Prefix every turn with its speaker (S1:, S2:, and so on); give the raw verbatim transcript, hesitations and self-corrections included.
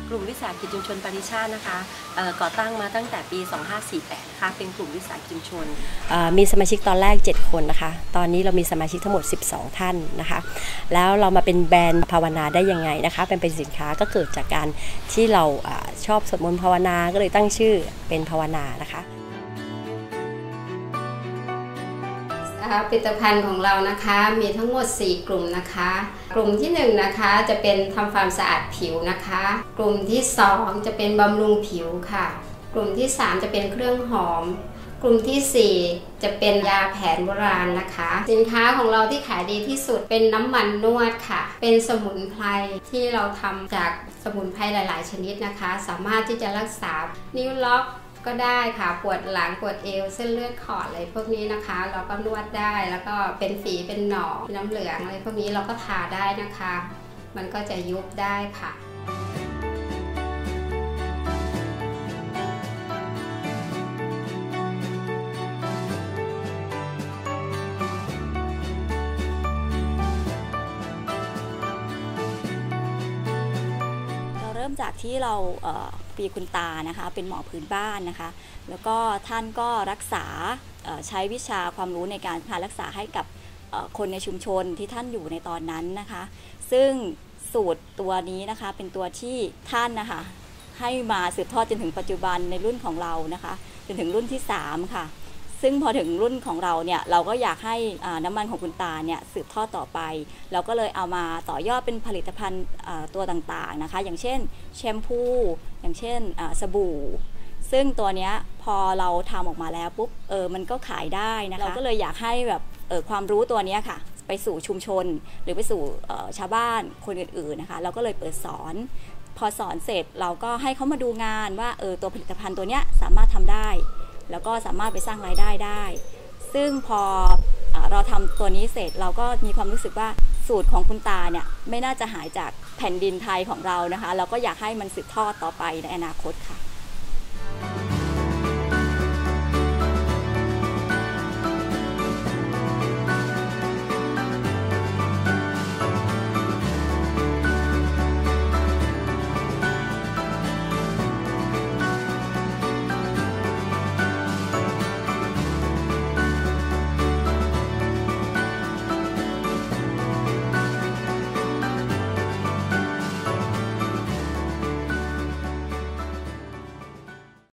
S1: กลุ่มวิสาหกิจชุมชนปริชาตินะคะก่อตั้งมาตั้งแต่ปีสองพันห้าร้อยสี่สิบแปดนะคะเป็นกลุ่มวิสาหกิจชุมชนมีสมาชิกตอนแรกเจ็ดคนนะคะตอนนี้เรามีสมาชิกทั้งหมดสิบสองท่านนะคะแล้วเรามาเป็นแบรนด์ภาวนาได้ยังไงนะคะเป็นเป็นสินค้าก็เกิดจากการที่เราชอบสวดมนต์ภาวนาก็เลยตั้งชื่อเป็นภาวนานะคะ
S2: ผลิตภัณฑ์ของเรานะคะมีทั้งหมดสี่กลุ่มนะคะกลุ่มที่หนึ่งนะคะจะเป็นทำความสะอาดผิวนะคะกลุ่มที่สองจะเป็นบำรุงผิวค่ะกลุ่มที่สามจะเป็นเครื่องหอมกลุ่มที่สี่จะเป็นยาแผนโบราณนะคะสินค้าของเราที่ขายดีที่สุดเป็นน้ำมันนวดค่ะเป็นสมุนไพรที่เราทำจากสมุนไพรหลายๆชนิดนะคะสามารถที่จะรักษานิ้วล็อกก็ได้ค่ะปวดหลังปวดเอวเส้นเลือดขอดอะไรพวกนี้นะคะเราก็นวดได้แล้วก็เป็นฝีเป็นหนองน้ำเหลืองอะไรพวกนี้เราก็ทาได้นะคะมันก็จะยุบได้ค่ะ
S3: เริ่มจากที่เราปีคุณตานะคะเป็นหมอพื้นบ้านนะคะแล้วก็ท่านก็รักษาใช้วิชาความรู้ในการพารักษาให้กับคนในชุมชนที่ท่านอยู่ในตอนนั้นนะคะซึ่งสูตรตัวนี้นะคะเป็นตัวที่ท่านนะคะให้มาสืบทอดจนถึงปัจจุบันในรุ่นของเรานะคะจนถึงรุ่นที่สามค่ะซึ่งพอถึงรุ่นของเราเนี่ยเราก็อยากให้น้ำมันของคุณตาเนี่ยสืบทอดต่อไปเราก็เลยเอามาต่อยอดเป็นผลิตภัณฑ์ตัวต่างๆนะคะอย่างเช่นแชมพูอย่างเช่นสบู่ซึ่งตัวเนี้ยพอเราทำออกมาแล้วปุ๊บเออมันก็ขายได้นะคะเราก็เลยอยากให้แบบเออความรู้ตัวนี้ค่ะไปสู่ชุมชนหรือไปสู่ชาวบ้านคนอื่นๆนะคะเราก็เลยเปิดสอนพอสอนเสร็จเราก็ให้เขามาดูงานว่าเออตัวผลิตภัณฑ์ตัวเนี้ยสามารถทำได้แล้วก็สามารถไปสร้างรายได้ได้ซึ่งพอเราทำตัวนี้เสร็จเราก็มีความรู้สึกว่าสูตรของคุณตาเนี่ยไม่น่าจะหายจากแผ่นดินไทยของเรานะคะเราก็อยากให้มันสืบทอดต่อไปในอนาคตค่ะ